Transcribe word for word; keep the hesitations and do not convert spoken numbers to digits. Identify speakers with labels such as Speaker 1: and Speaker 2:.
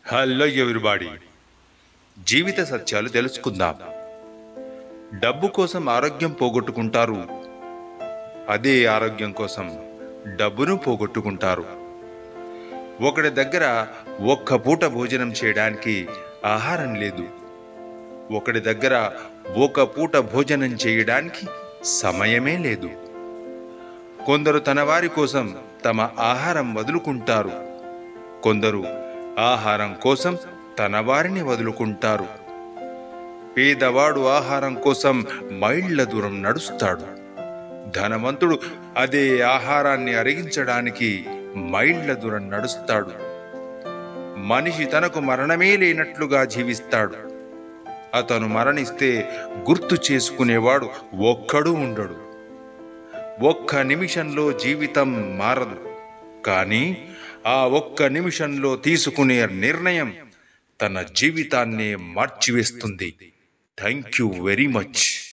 Speaker 1: Hello everybody, జీవిత సత్యాలు తెలుసుకుందాం. డబ్బు కోసం ఆరోగ్యం పోగొట్టుకుంటారు, అదే ఆరోగ్యం కోసం డబ్బును పోగొట్టుకుంటారు. ఒకడి దగ్గర ఒక్క పూట భోజనం చేయడానికి ఆహారం లేదు, ఒకడి దగ్గర ఒక పూట భోజనం చేయడానికి సమయమే లేదు. కొందరు తన వారి కోసం తమ ఆహారం వదులుకుంటారు, కొందరు ఆహారం కోసం తన వారిని వదులుకుంటారు. పేదవాడు ఆహారం కోసం మైళ్ళ దూరం నడుస్తాడు, ధనవంతుడు అదే ఆహారాన్ని అరిగించడానికి మైళ్ళ దూరం నడుస్తాడు. మనిషి తనకు మరణమే లేనట్లుగా జీవిస్తాడు. అతను మరణిస్తే గుర్తు చేసుకునేవాడు ఒక్కడూ ఉండడు. ఒక్క నిమిషంలో జీవితం మారదు, కానీ ఆ ఒక్క నిమిషంలో తీసుకునే నిర్ణయం తన జీవితాన్నే మార్చివేస్తుంది. Thank you very much.